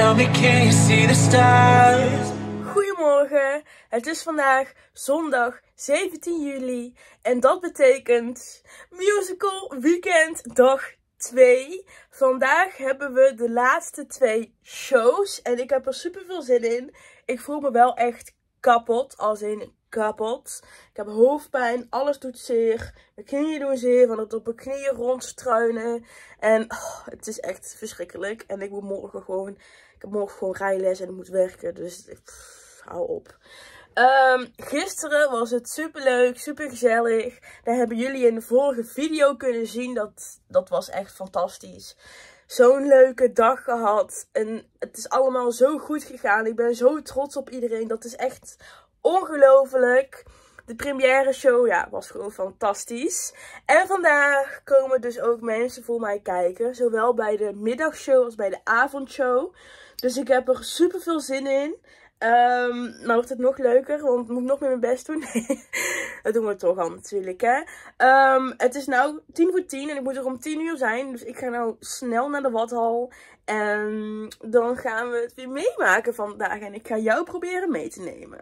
Tell me, can you see the stars? Goedemorgen, het is vandaag zondag 17 juli en dat betekent musical weekend dag 2. Vandaag hebben we de laatste 2 shows en ik heb er super veel zin in. Ik voel me wel echt kapot, als in kapot. Ik heb hoofdpijn, alles doet zeer. Mijn knieën doen zeer, van het op mijn knieën rondstruinen. En het is echt verschrikkelijk. En ik moet morgen gewoon, ik heb morgen gewoon rijles en ik moet werken. Dus hou op. Gisteren was het super leuk, super gezellig. Daar hebben jullie in de vorige video kunnen zien. Dat was echt fantastisch. Zo'n leuke dag gehad. En het is allemaal zo goed gegaan. Ik ben zo trots op iedereen. Dat is echt ongelooflijk. De première show, ja, was gewoon fantastisch. En vandaag komen dus ook mensen voor mij kijken. Zowel bij de middagshow als bij de avondshow. Dus ik heb er super veel zin in. Nou wordt het nog leuker, want moet ik nog meer mijn best doen? Dat doen we toch al natuurlijk, hè. Het is nou 9:50 en ik moet er om 10 uur zijn. Dus ik ga nou snel naar de Wathal. En dan gaan we het weer meemaken vandaag. En ik ga jou proberen mee te nemen.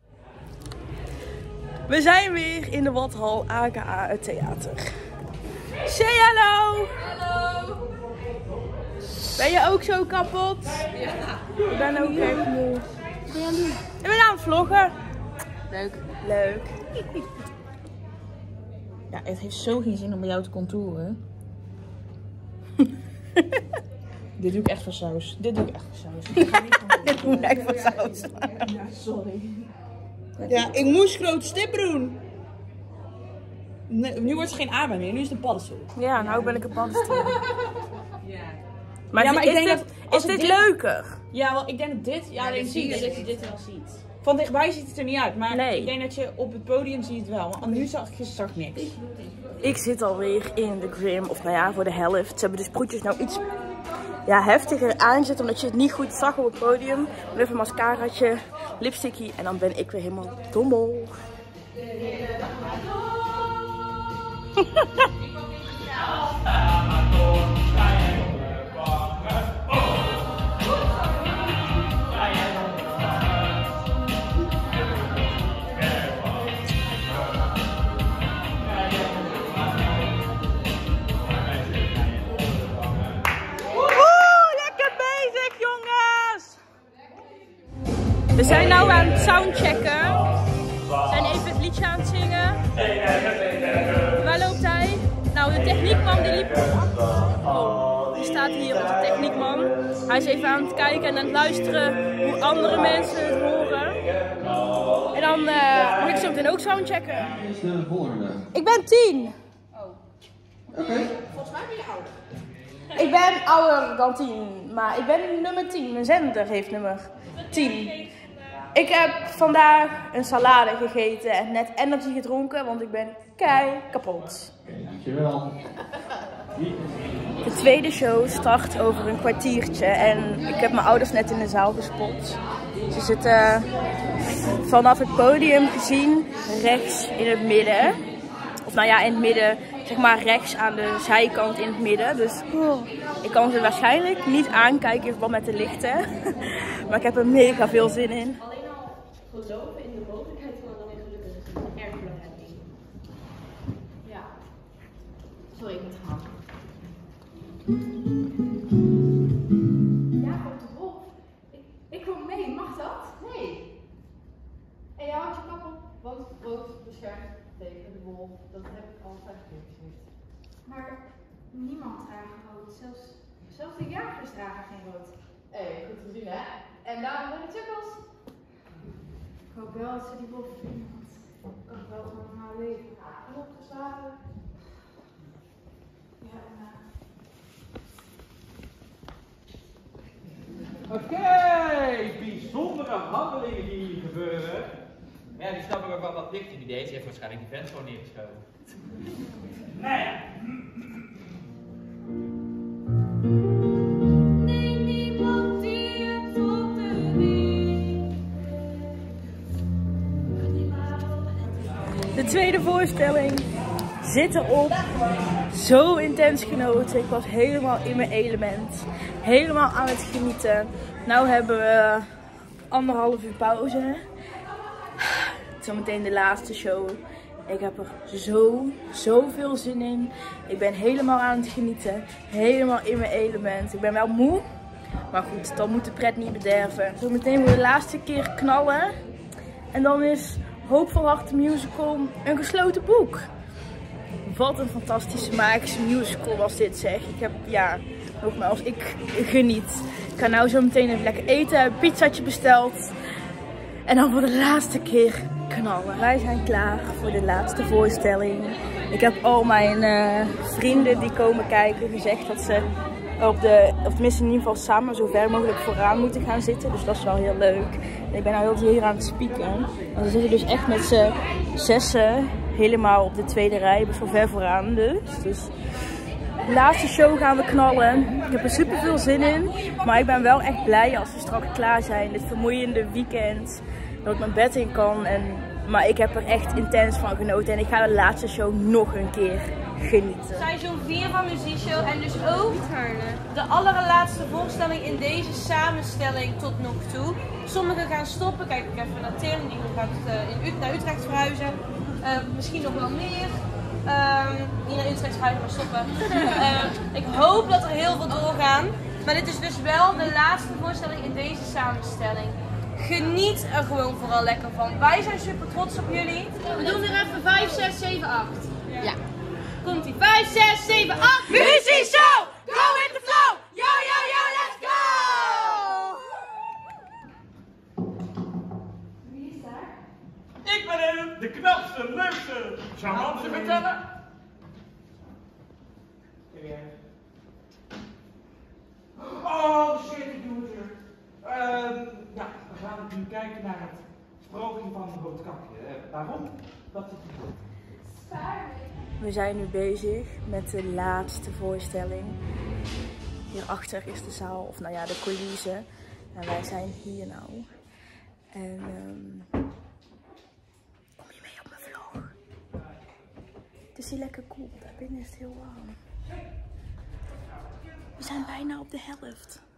We zijn weer in de Wathal, aka het theater. Say hallo! Hallo! Ben je ook zo kapot? Ja. Ik ben ook echt moe. Ik ben aan het vloggen. Leuk. Leuk. Ja, het heeft zo geen zin om bij jou te contouren. Dit doe ik echt voor saus. Dit doe ik echt voor saus. Ik ga niet contouren. Dit doe ik echt voor saus. Ja, sorry. Ja, ik moest grote stippen doen. Nee, nu wordt het geen aardbei meer, nu is het een paddenstoel. Ja, nou ben ik een paddenstoel. Ja. Maar, Ja, maar ik denk dat als is ik dit dit- leuker? Ja, wel, ik denk dat dit... Ja, alleen zie je dat je dit wel ziet. Van dichtbij ziet het er niet uit, maar Nee. ik denk dat je op het podium ziet het wel. Want nu zag ik niks. Ik zit alweer in de gym, of nou ja, voor de helft. Ze hebben de sproetjes nou iets heftiger aangezet, omdat je het niet goed zag op het podium. Even een mascaraatje, lipstickie en dan ben ik weer helemaal dommel. Lekker bezig, jongens! We zijn nu aan het soundchecken. We zijn even het liedje aan het zingen. Waar loopt hij? Nou, de techniekman die liep. Oh, die staat hier, onze techniekman. Hij is even aan het kijken en aan het luisteren hoe andere mensen het horen. En dan mag ik zo meteen ook soundchecken. Wie is de volgende? Ik ben 10. Oké. Ik ben ouder dan 10, maar ik ben nummer 10. Mijn zender heeft nummer 10. Ik heb vandaag een salade gegeten en net energy gedronken, want ik ben kei kapot. Dankjewel. De tweede show start over een kwartiertje en ik heb mijn ouders net in de zaal gespot. Ze zitten vanaf het podium gezien rechts in het midden. Of nou ja, in het midden, zeg maar rechts aan de zijkant in het midden. Dus ik kan ze waarschijnlijk niet aankijken in verband met de lichten. Maar ik heb er mega veel zin in. Geloven in de mogelijkheid van een gelukkig is een erg belangrijk ding. Ja. Sorry, ik moet gaan. Jacob de Wolf. Ik kom mee, mag dat? Nee. En jij houdt je kap op, want rood beschermt tegen de wolf. Dat heb ik al 5 keer gezegd. Maar niemand draagt rood. Zelfs de jagers dragen geen rood. Goed gezien hè? En daarom ben ik chuckles. Ik hoop wel dat ze die wolf vinden, want ik kan wel gewoon naar leven. Opgeslagen. Ja, Oké, bijzondere handelingen die hier gebeuren. Ja, die snap ik ook wel wat dicht in. Deze heeft waarschijnlijk de vent gewoon neergeschoten. Nou ja. neem niemand die het op de wieg. De tweede voorstelling zit erop. Zo intens genoten. Ik was helemaal in mijn element. Helemaal aan het genieten. Nou hebben we 1,5 uur pauze. Zometeen de laatste show. Ik heb er zoveel zin in. Ik ben helemaal aan het genieten. Helemaal in mijn element. Ik ben wel moe. Maar goed, dan moet de pret niet bederven. Zometeen voor de laatste keer knallen. En dan is Hoop van Hart de musical een gesloten boek. Wat een fantastische magische musical was dit, zeg. Ik heb, ja, nogmaals, ik geniet. Ik ga nou zo meteen even lekker eten. Een pizzaatje besteld. En dan voor de laatste keer knallen. Wij zijn klaar voor de laatste voorstelling. Ik heb al mijn vrienden die komen kijken gezegd dat ze of tenminste in ieder geval samen zo ver mogelijk vooraan moeten gaan zitten. Dus dat is wel heel leuk. En ik ben nou heel hier aan het spieken. En ze zitten dus echt met z'n 6 helemaal op de tweede rij, best wel ver vooraan dus. De laatste show gaan we knallen. Ik heb er super veel zin in. Maar ik ben wel echt blij als we straks klaar zijn. Dit vermoeiende weekend. Dat ik mijn bed in kan. Maar ik heb er echt intens van genoten. En ik ga de laatste show nog een keer genieten. Seizoen 4 van Muziekshow en dus ook de allerlaatste voorstelling in deze samenstelling tot nog toe. Sommigen gaan stoppen. Kijk ik even naar Tim, die gaat naar Utrecht verhuizen. Misschien nog wel meer. Niet naar Utrecht verhuizen, maar stoppen. Ik hoop dat er heel veel doorgaan. Maar dit is dus wel de laatste voorstelling in deze samenstelling. Geniet er gewoon vooral lekker van. Wij zijn super trots op jullie. We doen er even 5, 6, 7, 8. Ja. Komt ie. 5, 6, 7, 8. Muziekshow! Go with the flow! Yo, yo, yo, let's go! Wie is daar? Ik ben hem, de knapste, leukste, charmantste verteller. Oh shit, ik doe het weer. Ja, we gaan nu kijken naar het sprookje van Roodkapje. Waarom? Dat is het goed. We zijn nu bezig met de laatste voorstelling. Hierachter is de zaal, of nou ja, de coulissen. En wij zijn hier nou. En kom je mee op mijn vlog? Het is hier lekker koel, daar binnen is het heel warm. We zijn bijna op de helft.